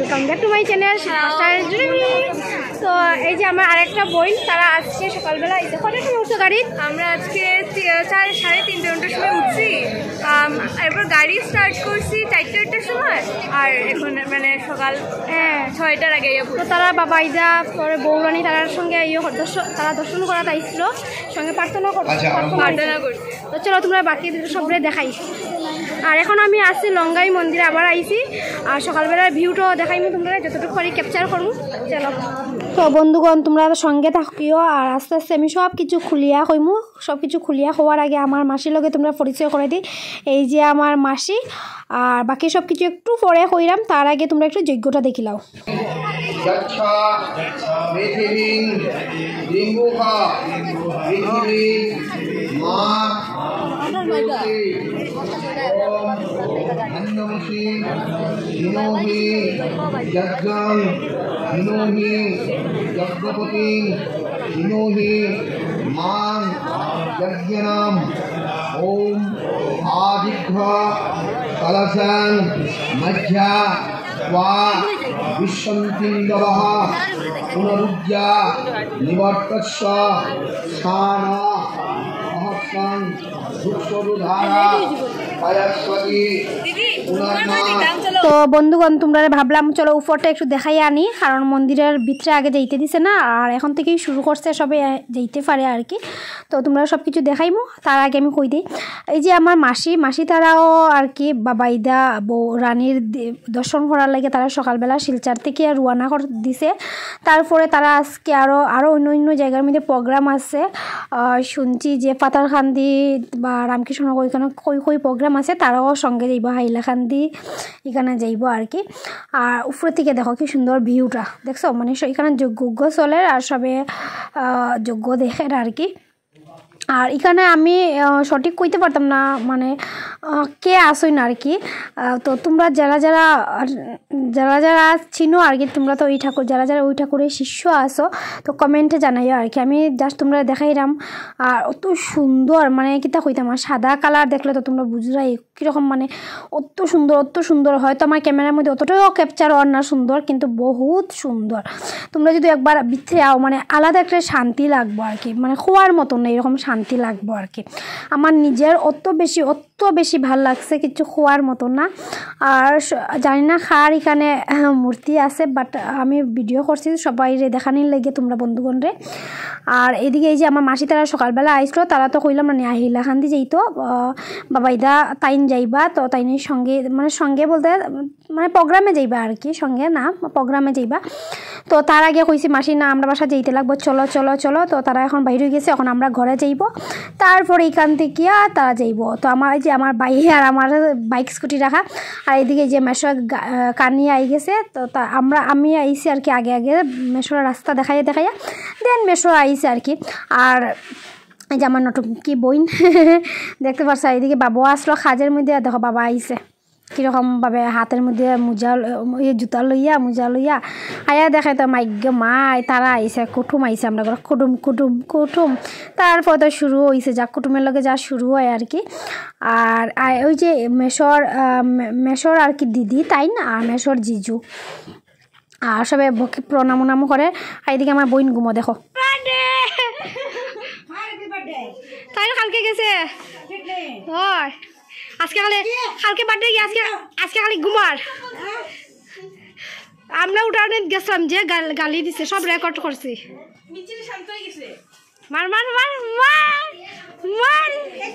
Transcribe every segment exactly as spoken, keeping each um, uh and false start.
Welcome back to my channel Shilpa. তো এই যে আমার আরেকটা বোন, তারা আসছে সকালবেলা। এই যে কটার সময় উঠছো গাড়ি? আমরা আজকে চার সাড়ে তিনটে ঘন্টার সময় উঠছি, এরপর গাড়ি স্টার্ট করছি চারটে চারটার সময়, আর এখন মানে সকাল হ্যাঁ ছয়টার আগে। তো তারা বাবা ইদা পরে বৌরানী তারার সঙ্গে ইয়ে তারা দর্শন করা তাইছিল, সঙ্গে প্রার্থনা প্রার্থনা করছি। তো চলো তোমরা বাকি সবরে দেখাই। আর এখন আমি আসছি লঙ্গাই মন্দিরে, আবার আইছি। আর সকালবেলার ভিউটাও দেখাইমু তোমরা যতটুকু পারি ক্যাপচার করবো। চলো তো বন্ধুগণ, তোমরা সঙ্গে থাকিও। আর আস্তে আস্তে আমি সব কিছু খুলিয়া কইমু। সব কিছু খুলিয়া হওয়ার আগে আমার মাসির লগে তোমরা পরিচয় করে দিই। এই যে আমার মাসি, আর বাকি সব কিছু একটু পরে কইরাম। তার আগে তোমরা একটু যজ্ঞটা দেখিলাও। ओम आदिघ्र कलशं मध्या वा विश्वंतिंदवः पुनरुज्जा निवर्तस्व शान अहस्सं दुक्षरुधारा पायस्वती। তো বন্ধুগণ, তোমরা ভাবলাম চলো উপরটা একটু দেখাই আনি, কারণ মন্দিরের ভিতরে আগে যাইতে দিছে না, আর এখন থেকেই শুরু করছে, সবে যাইতে পারে আর কি। তো তোমরা সব কিছু দেখাইমো। তার আগে আমি কই দিই, এই যে আমার মাসি মাসি তারাও আর কি বাবাইদা বউ রানীর দর্শন করার লাগে তারা সকালবেলা শিলচার থেকে রওনা করে দিছে। তারপরে তারা আজকে আরও আরও অন্য অন্য জায়গার মধ্যে প্রোগ্রাম আছে। শুনছি যে পাতারকান্দি বা রামকৃষ্ণ ওইখানে কই কই প্রোগ্রাম আছে, তারাও সঙ্গে যাইব, হাইলাকান্দি এখানে যাইব আর কি। আর উপর থেকে দেখো কি সুন্দর ভিউটা দেখছো, মানে এখানে যজ্ঞ চলে আর সবে যজ্ঞ দেখে আর কি। আর এখানে আমি সঠিক কইতে পারতাম না মানে কে আসই না আর কি। তো তোমরা যারা যারা যারা যারা চিনো আর কি, তোমরা তো ওই ঠাকুর যারা যারা ওই ঠাকুরের শিষ্য আসো, তো কমেন্টে জানাইও আর কি। আমি জাস্ট তোমরা দেখাইলাম। আর অত সুন্দর মানে কিতা কইতাম, আর সাদা কালার দেখলে তো তোমরা বুঝরাই কীরকম, মানে অত সুন্দর অত সুন্দর। হয়তো আমার ক্যামেরার মধ্যে অতটাও ক্যাপচার হওয়ার না সুন্দর, কিন্তু বহুত সুন্দর। তোমরা যদি একবার ভিতরে আও মানে আলাদা একটা শান্তি লাগবো আর কি, মানে খোয়ার মতন না, এরকম শান্তি লাগবো আর কি। আমার নিজের অত বেশি অত বেশি ভাল লাগছে, কিছু খোয়ার মতন না। আর জানি না খার এখানে মূর্তি আছে, বাট আমি ভিডিও করছি সবাই দেখানির লেগে তোমরা বন্ধুগণ রে। আর এদিকে এই যে আমার মাসি তারা সকালবেলা আইসলো, তারা তো কইলাম না আহিলাকান্দি যাইতো বাবাইদা তাইন যাইবা। তো তাইনের সঙ্গে মানে সঙ্গে বলতে মানে প্রোগ্রামে যাইবা আর কি, সঙ্গে না প্রোগ্রামে যাইবা। তো তার আগে কইছি মাসি না আমরা বাসা যাইতে লাগবো, চলো চলো চলো। তো তারা এখন বাইরে গেছে, এখন আমরা ঘরে যাইব। তারপরে এইখান থেকে তারা যাইব। তো আমার এই যে আমার ভাই আর আমার বাইক স্কুটি রাখা, আর এইদিকে যে মেশো কানিয়ে আই গেছে। তো তা আমরা আমি আইছি আর কি আগে আগে, মেশোর রাস্তা দেখাইয়া দেখাইয়া দেন মেশো আইছে আর কি। আর এই যে আমার নটকি বইন দেখতে পাচ্ছ, এইদিকে বাবু আসলো খাজের মধ্যে। দেখো বাবা আইছে কীরকমভাবে হাতের মধ্যে মোজা জুতা লইয়া মোজা লইয়া আয়া দেখাই। তো মাইগ্য মাই তারা আইসে, কুটুম আইসে, আমরা ঘর কুটুম কুটুম কুটুম। তারপর তো শুরু হয়েছে যা কুটুমের লগে যা শুরু হয় আর কি। আর ওই যে মেশোর মেশোর আর কি দিদি তাই না, আর মেশোর জিজু আর সবে ভকি প্রণাম উনাম করে। আর এদিকে আমার বইন ঘুমো দেখো, তাই কালকে গেছে হয় আজকে খালি কালকে বার্থডে গিয়ে আজকে আজকে খালি ঘুমার। আমরা উঠানে গেছিলাম যে গালি দিছে, সব রেকর্ড করছি। মার মার মার মার মার।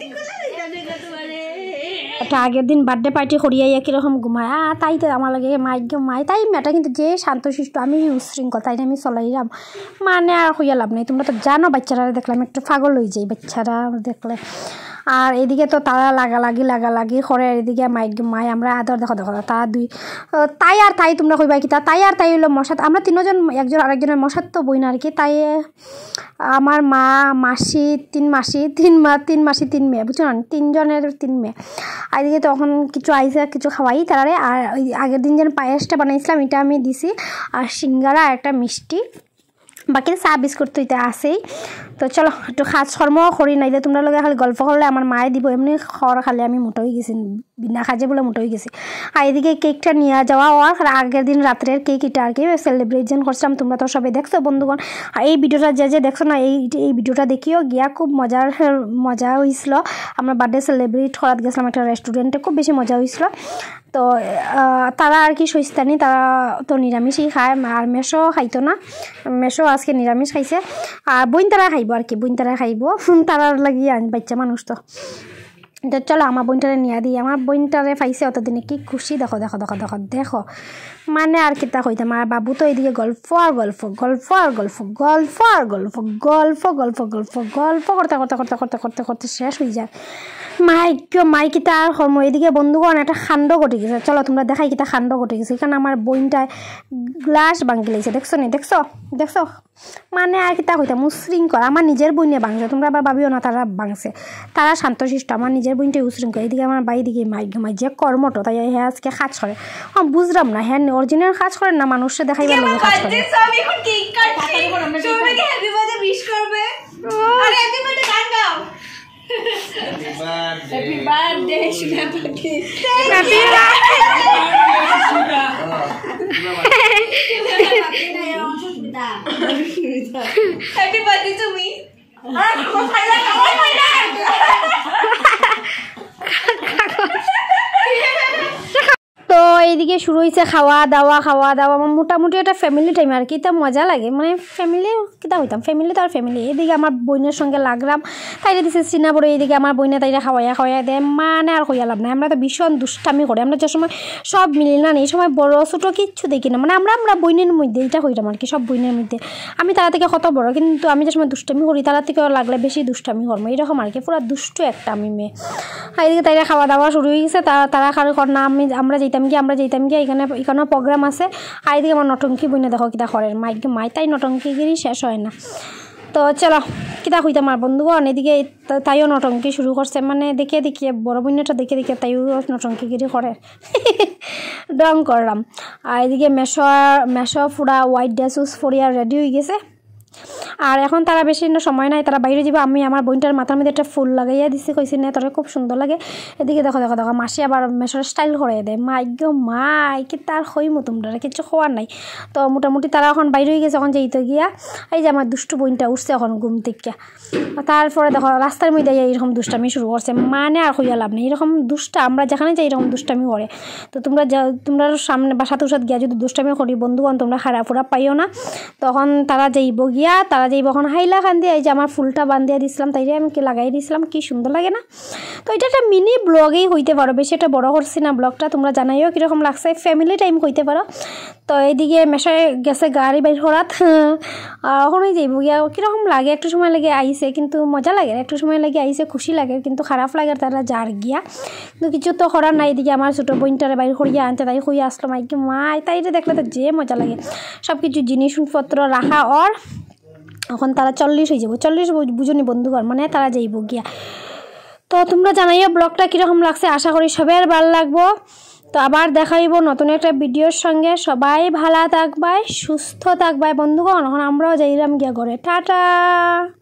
একটা আগের দিন বার্থডে পার্টি করিয়াইয়া কীরকম ঘুমায়, আ তাই তো আমার লাগে মাইকে মাই তাই মেয়েটা কিন্তু যে শান্তশিষ্ট, আমি উশৃঙ্খল তাই আমি চলাইলাম, মানে আর হইয়া লাভ নেই। তোমরা তো জানো বাচ্চারা দেখলাম একটু পাগল হয়ে যায় বাচ্চারা দেখলে। আর এদিকে তো তারা লাগালাগি লাগালাগি করে, এদিকে মাইক মাই আমরা আদর দেখো দেখো তারা দুই তাই আর তাই তোমরা কইবা কি তা তাই আর তাই হইলো মশাত, আমরা তিনজন একজন আরেকজনের মশাত তো বই না আর কি। তাই আমার মা মাসি তিন মাসি তিন মা তিন মাসি তিন মেয়ে বুঝছো না, তিনজনের তিন মেয়ে। আর এদিকে তখন কিছু আইসা কিছু খাওয়াই তারারে। আর ওই আগের দিন যেন পায়েসটা বানাইছিলাম এটা আমি দিছি, আর সিঙ্গারা একটা মিষ্টি, বাকি চা বিস্কুট তো এটা আছেই। তো চলো একটু কাজ কর্ম করি, নাইলে তোমরা লগে খালি গল্প করলে আমার মায়ে দিব, এমনি খড় খালে আমি মোটা হয়ে গেছি বিনা খাজে বলে মোটা হয়ে গেছি। আর এদিকে কেকটা নিয়ে যাওয়া আর আগের দিন রাত্রের কেক এটা আর কি সেলিব্রেশন করছিলাম, তোমরা তো সবাই দেখছো বন্ধুগণ। আর এই ভিডিওটা যে যে দেখছো না এই এই ভিডিওটা দেখিও গিয়া খুব মজার মজা হয়েছিল। আমরা বার্থডে সেলিব্রেট করাতে গেছিলাম একটা রেস্টুরেন্টে, খুব বেশি মজা হয়েছিল। তো তারা আর কি সইস্তানি, তারা তো নিরামিষই খায় আর মেশো খাইতো না, মেশো আজকে নিরামিষ খাইছে। আর বইন তারা খাইব আর কি, বইন তারা খাইব, তারার লাগিয়ে আন বাচ্চা মানুষ তো। তো চলো আমার বইনটারে নিয়ে দিই, আমার বইনটারে পাইছে অতদিনে কি খুশি, দেখো দেখো দেখো দেখো দেখো মানে আর কিতা কইতাম। আর বাবু তো এইদিকে গল্প আর গল্প গল্প আর গল্প গল্প আর গল্প গল্প গল্প গল্প গল্প করতে করতে করতে করতে করতে করতে শেষ হয়ে যায়। মাই কিয় মাই কিতা আর হরম। এদিকে বন্ধুগণ একটা খান্ড ঘটে গেছে, চলো তোমরা দেখাই কিতা খান্ড ঘটে গেছে। এখানে আমার বইনটায় গ্লাস ভাঙি লেগেছে, দেখছো নি, দেখছো দেখছো মানে আর কিতা কইতাম উশৃঙ্খল। আমার নিজের বইনে ভাঙছে, তোমরা আবার ভাবিও না তারা ভাঙছে, তারা শান্তশিষ্ট। আমার নিজের বইনটাই উশৃঙ্খল। এদিকে আমার বাড়ি দিকে মাই মাই যে কর্মটো, তাই হ্যাঁ আজকে কাজ করে। হ্যাঁ বুঝলাম না, হ্যাঁ অরিজিনাল কাজ করেন না মানুষকে দেখাইবার লাগে কাজ করে। Happy birthday, Shilpa. Happy birthday to me. তো এইদিকে শুরু হয়েছে খাওয়া দাওয়া খাওয়া দাওয়া আমার মোটামুটি একটা ফ্যামিলি টাইম আর কি, তা মজা লাগে মানে ফ্যামিলি কিতা হইতাম, ফ্যামিলি তো আর ফ্যামিলি। এইদিকে আমার বোনের সঙ্গে লাগলাম, তাইরে দিছে চিনা বড়, এইদিকে আমার বইনে তাইরা খাওয়াইয়া খাওয়াইয়া দেয়, মানে আর হইয়া লাভ নাই। আমরা তো ভীষণ দুষ্টামি করি, আমরা যে সময় সব মিলি না এই সময় বড় ছোটো কিচ্ছু দেখি না, মানে আমরা আমরা বইনের মধ্যে এইটা হইতাম আর কি, সব বইনের মধ্যে। আমি তারা থেকে কত বড়, কিন্তু আমি যে সময় দুষ্টামি করি তারা থেকেও লাগলে বেশি দুষ্টামি করবো, এইরকম আর কি, পুরো দুষ্ট একটা আমি মেয়ে। এইদিকে তাইরা খাওয়া দাওয়া শুরু হয়ে গেছে, তারা তারা কারো কর না আমি আমরা যেতাম কি আমরা যেতাম কি এখানে এখানেও প্রোগ্রাম আছে। আর এদিকে আমার নটঙ্কি বইনে দেখো কিতা করেন মাই মাই, তাই নটঙ্কিগিরি শেষ হয় না। তো চলো কিতা হইতাম আর বন্ধুগণ, এদিকে তাইও নটঙ্কি শুরু করছে, মানে দেখে দেখিয়ে বড় বইনেটা দেখে দেখে তাইও নটঙ্কিগিরি করে রং করলাম। আর এদিকে মেশো মেশো পুরা হোয়াইট ড্রেস উস ফরিয়া রেডি হয়ে গেছে। আর এখন তারা বেশি সময় নাই, তারা বাইরে যাবে। আমি আমার বোনটার মাথার মধ্যে একটা ফুল লাগাইয়া দিছি, কইছি না তোরা খুব সুন্দর লাগে। এদিকে দেখো দেখো দেখো মাসি আবার মেশোর স্টাইল করে দেয়, মাই গো মাই কি তার হইমু তোমরা কিছু খোয়ার নাই। তো মোটামুটি তারা এখন বাইরে হয়ে গেছে, এখন যেইতো গিয়া এই যে আমার দুষ্টু বোনটা উঠছে এখন ঘুম থেকে। তারপরে দেখো রাস্তার মধ্যে এইরকম দুষ্টামি শুরু করছে, মানে আর হইয়া লাভ নেই, এরকম দুষ্টা আমরা যেখানে যাই এরকম দুষ্টামি করে। তো তোমরা তোমরা সামনে বা সাথে সাথে গিয়া যদি দুষ্টামি করি বন্ধুগণ তোমরা খারাপ ফুরা পাইও না। তখন তারা যাইব গিয়া তারা যাইব এখন হাইলা খান দিয়ে, এই যে আমার ফুলটা বান্ধিয়া দিছিলাম তাইরে আমি কি লাগাই দিছিলাম, কি সুন্দর লাগে না। তো এটা একটা মিনি ব্লগেই হইতে পারো, বেশি একটা বড় করছি না ব্লগটা, তোমরা জানাইও কীরকম লাগছে, ফ্যামিলি টাইম হইতে পারো। তো এইদিকে মেশায় গেছে গাড়ি বাইর করাত, ওখানেই যাইব গিয়া কীরকম লাগে, একটু সময় লাগে আইসে কিন্তু মজা লাগে, একটু সময় লাগে আইসে খুশি লাগে কিন্তু খারাপ লাগে তারা যার গিয়া, কিন্তু কিছু তো করার নাই। এদিকে আমার ছোটো বোনটারে বাইর করিয়া আনতে তাই হইয়া আসলো মাইকে মাই, তাইরে দেখলে তো যে মজা লাগে, সব কিছু জিনিসপত্র রাখা। আর এখন তারা চল্লিশ হয়ে যাবো, চল্লিশ বুঝনি বন্ধুগণ, মানে তারা যাইব গিয়া। তো তোমরা জানাইও ব্লগটা কীরকম লাগছে, আশা করি সবার ভালো লাগবো। তো আবার দেখাইব নতুন একটা ভিডিওর সঙ্গে, সবাই ভালো থাকবাই সুস্থ থাকবাই বন্ধুগণ। এখন আমরাও যাইলাম গিয়া ঘরে, টাটা।